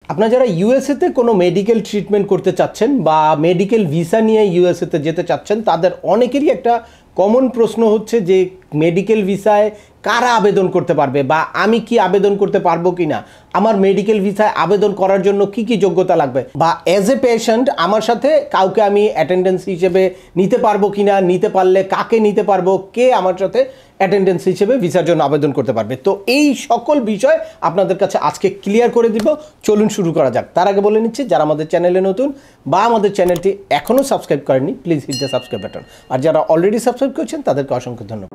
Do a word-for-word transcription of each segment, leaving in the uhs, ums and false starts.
আপনারা যারা ইউএসএতে কোনো মেডিকেল ট্রিটমেন্ট করতে চাচ্ছেন বা মেডিকেল ভিসা নিয়ে ইউএসএতে যেতে চাচ্ছেন, তাদের অনেকেরই একটা কমন প্রশ্ন হচ্ছে যে মেডিকেল ভিসায় কারা আবেদন করতে পারবে বা আমি কি আবেদন করতে পারবো কি না, আমার মেডিকেল ভিসায় আবেদন করার জন্য কি কি যোগ্যতা লাগবে, বা অ্যাজ এ পেশেন্ট আমার সাথে কাউকে আমি অ্যাটেন্ডেন্স হিসেবে নিতে পারবো কি না, নিতে পারলে কাকে নিতে পারবো, কে আমার সাথে অ্যাটেন্ডেন্স হিসেবে ভিসার জন্য আবেদন করতে পারবে। তো এই সকল বিষয় আপনাদের কাছে আজকে ক্লিয়ার করে দিব। চলুন শুরু করা যাক। তার আগে বলে নিচ্ছি, যারা আমাদের চ্যানেলে নতুন বা আমাদের চ্যানেলটি এখনও সাবস্ক্রাইব করেননি, please hit the subscribe button. আর যারা অলরেডি সাবস্ক্রাইব করেছেন তাদেরকে অসংখ্য ধন্যবাদ।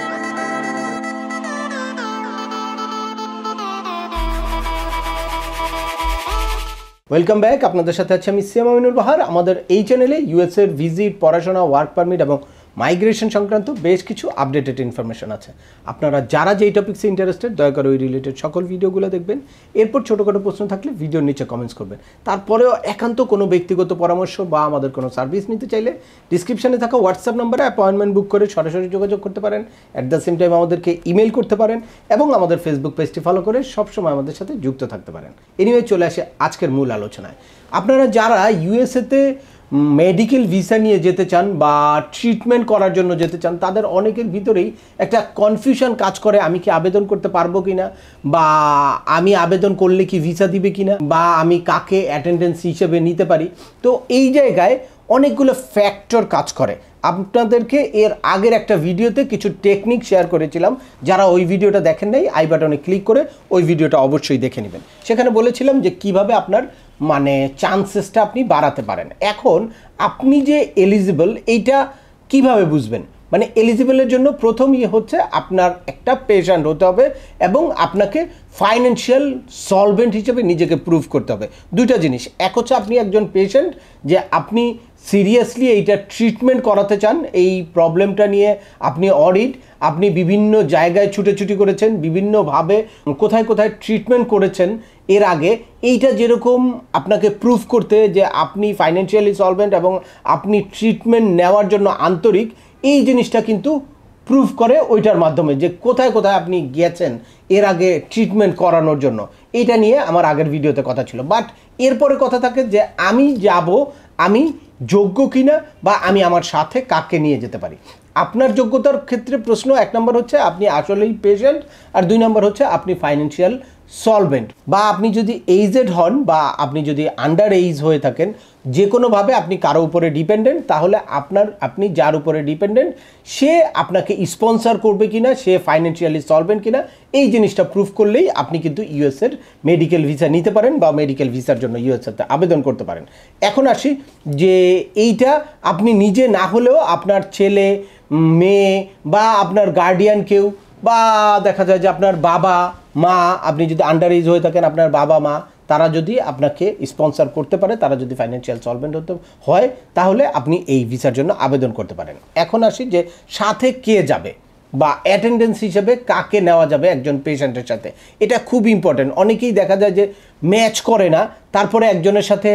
Welcome back. আপনাদের সাথে আছে আমি সিএম আমিনুল বাহার। আমাদের এই চ্যানেলে ইউএসএর ভিজিট, পড়াশোনা, ওয়ার্ক পারমিট এবং মাইগ্রেশন সংক্রান্ত বেশ কিছু আপডেটেড ইনফরমেশন আছে। আপনারা যারা যেই টপিক্সে ইন্টারেস্টেড দয়া করে ওই রিলেটেড সকল ভিডিওগুলো দেখবেন। এরপর ছোটোখাটো প্রশ্ন থাকলে ভিডিওর নিচে কমেন্টস করবেন। তারপরেও একান্ত কোনো ব্যক্তিগত পরামর্শ বা আমাদের কোনো সার্ভিস নিতে চাইলে ডিসক্রিপশানে থাকা হোয়াটসঅ্যাপ নাম্বারে অ্যাপয়েন্টমেন্ট বুক করে সরাসরি যোগাযোগ করতে পারেন। অ্যাট দ্য সেম টাইম আমাদেরকে ইমেল করতে পারেন এবং আমাদের ফেসবুক পেজটি ফলো করে সবসময় আমাদের সাথে যুক্ত থাকতে পারেন। এনিওয়ে চলে আসে আজকের মূল আলোচনায়। আপনারা যারা ইউএসএতে মেডিকেল ভিসা নিয়ে যেতে চান বা ট্রিটমেন্ট করার জন্য যেতে চান, তাদের অনেকের ভিতরেই একটা কনফিউশন কাজ করে, আমি কি আবেদন করতে পারবো কিনা, বা আমি আবেদন করলে কি ভিসা দিবে কিনা, বা আমি কাকে অ্যাটেন্ডেন্স হিসেবে নিতে পারি। তো এই জায়গায় অনেকগুলো ফ্যাক্টর কাজ করে। আপনাদেরকে এর আগের একটা ভিডিওতে কিছু টেকনিক শেয়ার করেছিলাম, যারা ওই ভিডিওটা দেখেন নাই আই বাটনে ক্লিক করে ওই ভিডিওটা অবশ্যই দেখে নেবেন। সেখানে বলেছিলাম যে কিভাবে আপনার মানে চান্সেসটা আপনি বাড়াতে পারেন। এখন আপনি যে এলিজিবল এইটা কিভাবে বুঝবেন? মানে এলিজিবলের জন্য প্রথম ইয়ে হচ্ছে আপনার একটা পেশেন্ট হতে হবে এবং আপনাকে ফাইন্যান্সিয়াল সলভেন্ট হিসেবে নিজেকে প্রুভ করতে হবে। দুইটা জিনিস, এক হচ্ছে আপনি একজন পেশেন্ট, যে আপনি সিরিয়াসলি এইটা ট্রিটমেন্ট করাতে চান, এই প্রবলেমটা নিয়ে আপনি অডিট, আপনি বিভিন্ন জায়গায় ছুটেছুটি করেছেন, বিভিন্নভাবে কোথায় কোথায় ট্রিটমেন্ট করেছেন এর আগে, এইটা যেরকম আপনাকে প্রুভ করতে যে আপনি ফাইন্যান্সিয়ালি সলভেন্ট এবং আপনি ট্রিটমেন্ট নেওয়ার জন্য আন্তরিক, এই জিনিসটা কিন্তু প্রুভ করে ওইটার মাধ্যমে যে কোথায় কোথায় আপনি গিয়েছেন এর আগে ট্রিটমেন্ট করানোর জন্য। এইটা নিয়ে আমার আগের ভিডিওতে কথা ছিল। বাট এরপরে কথা থাকে যে আমি যাব, আমি যোগ্য কিনা, বা আমি আমার সাথে কাকে নিয়ে যেতে পারি। আপনার যোগ্যতার ক্ষেত্রে প্রশ্ন এক নম্বর হচ্ছে আপনি আসলেই পেশেন্ট, আর দুই নম্বর হচ্ছে আপনি ফাইন্যান্সিয়াল সলভেন্ট, বা আপনি যদি এইজেড হন বা আপনি যদি আন্ডার এইজ হয়ে থাকেন, যে কোনোভাবে আপনি কারো উপরে ডিপেন্ডেন্ট, তাহলে আপনার আপনি যার উপরে ডিপেন্ডেন্ট সে আপনাকে স্পন্সর করবে কিনা, সে ফাইন্যান্সিয়ালি সলভেন্ট কিনা, এই জিনিসটা প্রুফ করলেই আপনি কিন্তু ইউএসএর মেডিকেল ভিসা নিতে পারেন বা মেডিকেল ভিসার জন্য ইউএসএতে আবেদন করতে পারেন। এখন আসি যে এইটা আপনি নিজে না হলেও আপনার ছেলে, মেয়ে বা আপনার গার্ডিয়ান কেউ, বা দেখা যায় যে আপনার বাবা মা, আপনি যদি আন্ডার এজ হয়ে থাকেন, আপনার বাবা মা তারা যদি আপনাকে স্পন্সর করতে পারে, তারা যদি ফাইন্যান্সিয়াল সলভেন্ট হতে হয়, তাহলে আপনি এই ভিসার জন্য আবেদন করতে পারেন। এখন আসি যে সাথে কে যাবে বা অ্যাটেন্ডেন্স হিসেবে কাকে নেওয়া যাবে একজন পেশেন্টের সাথে। এটা খুব ইম্পর্টেন্ট। অনেকেই দেখা যায় যে ম্যাচ করে না, তারপরে একজনের সাথে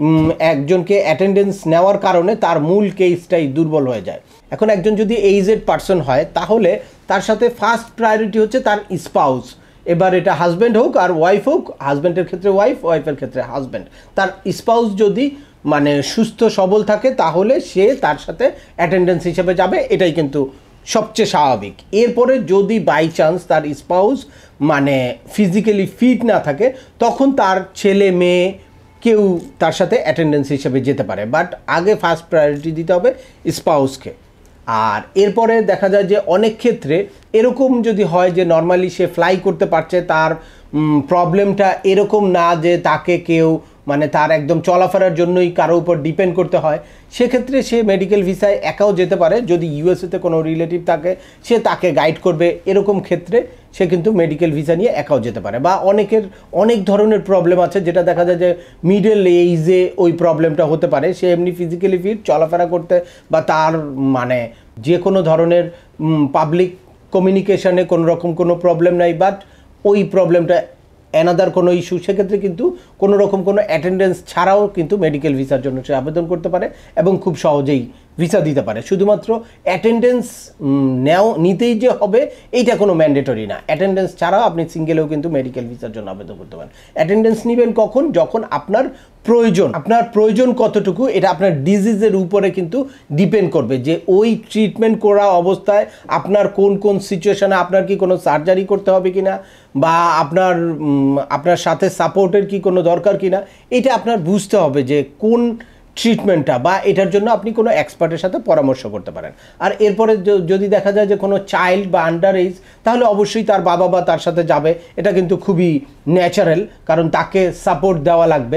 একজনকে অ্যাটেন্ডেন্স নেওয়ার কারণে তার মূল কেসটাই দুর্বল হয়ে যায়। এখন একজন যদি এইজেড পার্সন হয়, তাহলে তার সাথে ফার্স্ট প্রায়োরিটি হচ্ছে তার স্পাউস। এবার এটা হাজব্যান্ড হোক আর ওয়াইফ হোক, হাজব্যান্ডের ক্ষেত্রে ওয়াইফ, ওয়াইফের ক্ষেত্রে হাজব্যান্ড। তার স্পাউস যদি মানে সুস্থ সবল থাকে, তাহলে সে তার সাথে অ্যাটেন্ডেন্স হিসেবে যাবে, এটাই কিন্তু সবচেয়ে স্বাভাবিক। এরপরে যদি বাই চান্স তার স্পাউস মানে ফিজিক্যালি ফিট না থাকে, তখন তার ছেলে মেয়ে কেউ তার সাথে অ্যাটেন্ডেন্স হিসেবে যেতে পারে। বাট আগে ফার্স্ট প্রায়োরিটি দিতে হবে স্পাউসকে। আর এরপরে দেখা যায় যে অনেক ক্ষেত্রে এরকম যদি হয় যে নর্মালি সে ফ্লাই করতে পারছে, তার প্রবলেমটা এরকম না যে তাকে কেউ মানে তার একদম চলাফেরার জন্যই কারো উপর ডিপেন্ড করতে হয়, সেক্ষেত্রে সে মেডিকেল ভিসায় একাও যেতে পারে। যদি ইউএসএতে কোনো রিলেটিভ থাকে, সে তাকে গাইড করবে, এরকম ক্ষেত্রে সে কিন্তু মেডিকেল ভিসা নিয়ে একাও যেতে পারে। বা অনেকের অনেক ধরনের প্রবলেম আছে, যেটা দেখা যায় যে মিডল এইজে ওই প্রবলেমটা হতে পারে। সে এমনি ফিজিক্যালি ফিট, চলাফেরা করতে বা তার মানে যে কোনো ধরনের পাবলিক কমিউনিকেশানে কোনো রকম কোনো প্রবলেম নাই, বাট ওই প্রবলেমটা অ্যানাদার কোনো ইস্যু, সেক্ষেত্রে কিন্তু কোনো রকম কোনো অ্যাটেন্ডেন্স ছাড়াও কিন্তু মেডিকেল ভিসার জন্য সে আবেদন করতে পারে এবং খুব সহজেই ভিসা দিতে পারে। শুধুমাত্র অ্যাটেন্ডেন্স নেও নিতেই যে হবে এইটা কোনো ম্যান্ডেটরি না। অ্যাটেন্ডেন্স ছাড়াও আপনি সিঙ্গেলেও কিন্তু মেডিকেল ভিসার জন্য আবেদন করতে পারেন। অ্যাটেন্ডেন্স নেবেন কখন? যখন আপনার প্রয়োজন। আপনার প্রয়োজন কতটুকু এটা আপনার ডিজিজের উপরে কিন্তু ডিপেন্ড করবে, যে ওই ট্রিটমেন্ট করা অবস্থায় আপনার কোন কোন সিচুয়েশানে আপনার কি কোনো সার্জারি করতে হবে কিনা, বা আপনার আপনার সাথে সাপোর্টের কি কোনো দরকার কিনা, এটা আপনার বুঝতে হবে যে কোন ট্রিটমেন্টটা, বা এটার জন্য আপনি কোনো এক্সপার্টের সাথে পরামর্শ করতে পারেন। আর এরপরে যদি দেখা যায় যে কোনো চাইল্ড বা আন্ডার এজ, তাহলে অবশ্যই তার বাবা বা তার সাথে যাবে। এটা কিন্তু খুবই ন্যাচারাল, কারণ তাকে সাপোর্ট দেওয়া লাগবে,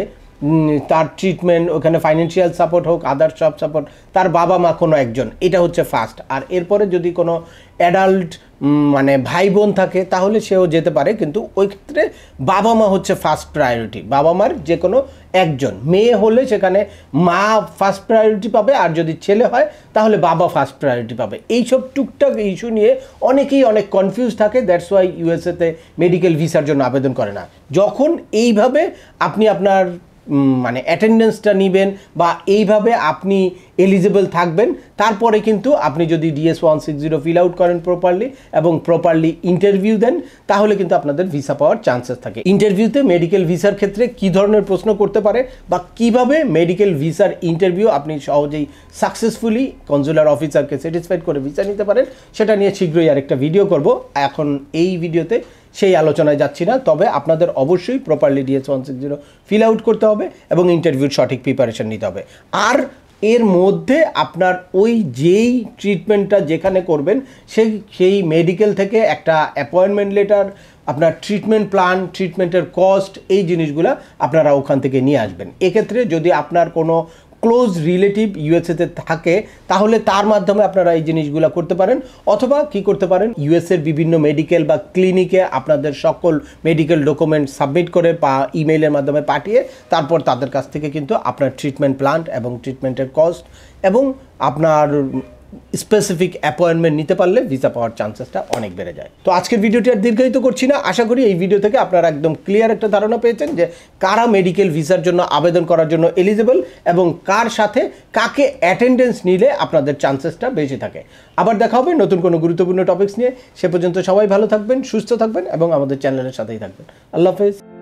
তার ট্রিটমেন্ট, ওখানে ফাইন্যান্সিয়াল সাপোর্ট হোক, আদার সব সাপোর্ট, তার বাবা মা কোনো একজন, এটা হচ্ছে ফার্স্ট। আর এরপরে যদি কোনো অ্যাডাল্ট মানে ভাই বোন থাকে তাহলে সেও যেতে পারে, কিন্তু ওই ক্ষেত্রে বাবা মা হচ্ছে ফার্স্ট প্রায়োরিটি। বাবা মার যে কোনো একজন, মেয়ে হলে সেখানে মা ফার্স্ট প্রায়োরিটি পাবে, আর যদি ছেলে হয় তাহলে বাবা ফার্স্ট প্রায়োরিটি পাবে। এইসব টুকটাক ইস্যু নিয়ে অনেকেই অনেক কনফিউজ থাকে, দ্যাটস ওয়াই ইউএসএতে মেডিকেল ভিসার জন্য আবেদন করে না। যখন এইভাবে আপনি আপনার মানে অ্যাটেন্ডেন্সটা নেবেন বা এইভাবে আপনি এলিজিবল থাকবেন, তারপরে কিন্তু আপনি যদি DS one six zero fill out করেন প্রপারলি এবং প্রপারলি ইন্টারভিউ দেন, তাহলে কিন্তু আপনাদের ভিসা পাওয়ার চান্সেস থাকে। ইন্টারভিউতে মেডিকেল ভিসার ক্ষেত্রে কী ধরনের প্রশ্ন করতে পারে বা কিভাবে মেডিকেল ভিসার ইন্টারভিউ আপনি সহজেই সাকসেসফুলি কনজুলার অফিসারকে স্যাটিসফাইড করে ভিসা নিতে পারেন, সেটা নিয়ে শীঘ্রই আরেকটা ভিডিও করব। এখন এই ভিডিওতে সেই আলোচনায় যাচ্ছি না, তবে আপনাদের অবশ্যই properly DS one six zero fill out করতে হবে এবং ইন্টারভিউর সঠিক প্রিপারেশন নিতে হবে। আর এর মধ্যে আপনার ওই যেই ট্রিটমেন্টটা যেখানে করবেন সেই সেই মেডিকেল থেকে একটা অ্যাপয়েন্টমেন্ট লেটার, আপনার ট্রিটমেন্ট প্ল্যান, ট্রিটমেন্টের কস্ট, এই জিনিসগুলো আপনারা ওখান থেকে নিয়ে আসবেন। এক্ষেত্রে যদি আপনার কোনো ক্লোজ রিলেটিভ ইউএসএতে থাকে তাহলে তার মাধ্যমে আপনারা এই জিনিসগুলো করতে পারেন, অথবা কি করতে পারেন, ইউএসএর বিভিন্ন মেডিকেল বা ক্লিনিকে আপনাদের সকল মেডিকেল ডকুমেন্ট সাবমিট করে বা ইমেইলের মাধ্যমে পাঠিয়ে তারপর তাদের কাছ থেকে কিন্তু আপনার ট্রিটমেন্ট প্ল্যান এবং ট্রিটমেন্টের কস্ট এবং আপনার স্পেসিফিক অ্যাপয়েন্টমেন্ট নিতে পারলে ভিসা পাওয়ার চান্সেসটা অনেক বেড়ে যায়। তো আজকের ভিডিওটি আর দীর্ঘায়িত করছি না, আশা করি এই ভিডিও থেকে আপনারা একদম ক্লিয়ার একটা ধারণা পেয়েছেন যে কারা মেডিকেল ভিসার জন্য আবেদন করার জন্য এলিজিবল এবং কার সাথে কাকে অ্যাটেন্ডেন্স নিলে আপনাদের চান্সেসটা বেশি থাকে। আবার দেখা হবে নতুন কোনো গুরুত্বপূর্ণ টপিকস নিয়ে। সে পর্যন্ত সবাই ভালো থাকবেন, সুস্থ থাকবেন এবং আমাদের চ্যানেলের সাথেই থাকবেন। আল্লাহ হাফেজ।